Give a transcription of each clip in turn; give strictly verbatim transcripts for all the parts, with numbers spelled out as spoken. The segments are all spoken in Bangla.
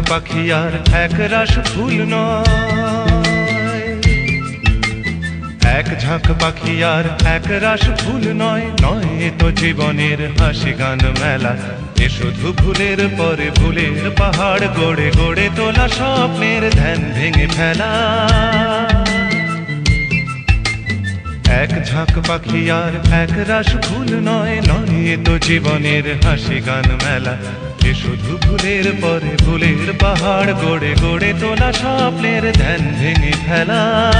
পাখি আর এক রাশ ফুল নয়, এক ঝাঁক পাখি আর এক রাশ ফুল নয়, নয় এ তো জীবনের হাসি গান মেলা। এ শুধু ভুলের পরে ভুলের পাহাড় গড়ে গড়ে তোলা স্বপ্নের ধ্যান ভেঙে ফেলা। এক ঝাঁক পাখি আর এক রাশ ফুল নয়, নয় এ তো জীবনের হাসি গান মেলা। এ শুধু ভুলের পরে ভুলের পাহাড় গড়ে গড়ে তোলা স্বপ্নের ধ্যান ভেঙে ফেলা।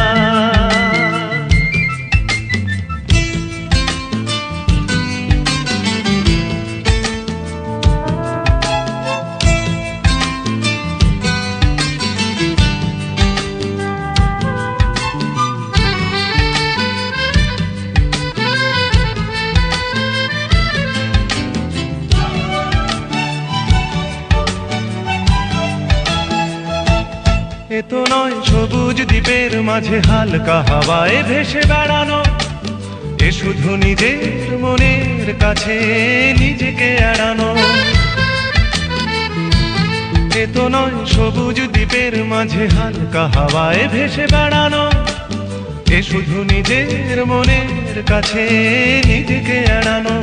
এ তো নয় সবুজ দ্বীপের মাঝে হালকা হাওয়ায় ভেসে বেড়ানো, এ শুধু নিজের মনের কাছে নিজেকে এড়ানো। এ তো নয় সবুজ দ্বীপের মাঝে হালকা হাওয়ায় ভেসে বেড়ানো, এ শুধু নিজের মনের কাছে নিজেকে এড়ানো।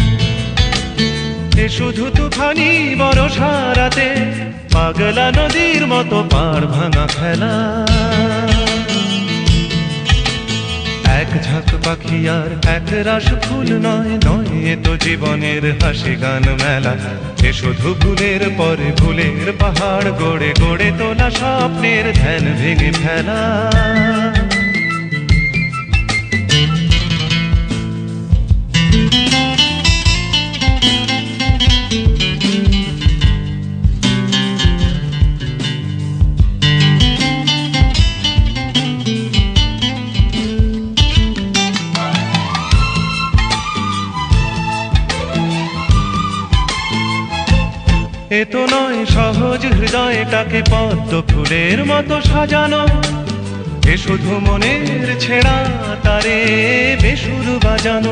এ শুধু তুফানি বর্ষা রাতে পাগলা নদীর মতো পাড় ভাঙা খেলা। এক ঝাঁক পাখি আর এক রাশ ফুল নয়, নয় এ তো জীবনের হাসি গান মেলা। এ শুধু ভুলের পরে ভুলের পাহাড় গড়ে গড়ে তোলা স্বপ্নের ধ্যান ভেঙে ফেলা। এ তো নয় সহজ হৃদয়টাকে পদ্ম ফুলের মতো সাজানো, এ শুধু মনের ছেঁড়া তারে বেসুর বাজানো।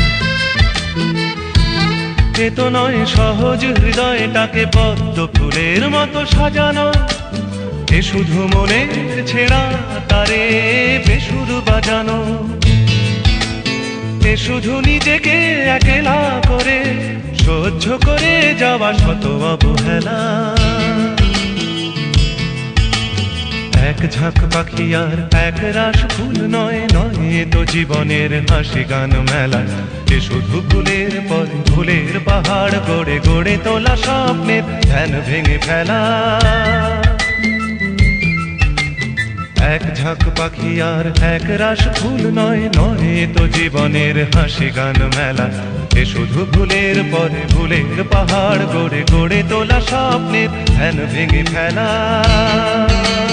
এ তো নয় সহজ হৃদয়টাকে পদ্ম ফুলের মতো সাজানো, এ শুধু মনের ছেঁড়া তারে বেসুর বাজানো। এ শুধু নিজেকে একলা করে সহ্য করে যাওয়া শত অবহেলা। এক ঝাঁক পাখি আর এক রাশ ফুল নয়, নয় এ তো জীবনের হাসি গান মেলা। এ শুধু ভুলের পর ভুলের পাহাড় গড়ে গড়ে তোলা স্বপ্নের ধ্যান ভেঙে ফেলা। এক ঝাঁক পাখি আর এক রাশ ফুল নয়, নয় এ তো জীবনের হাসি গান মেলা। এ শুধু ভুলের পরে ভুলের পাহাড় গড়ে গড়ে তোলা স্বপ্নের ধ্যান ভেঙে ফেলা।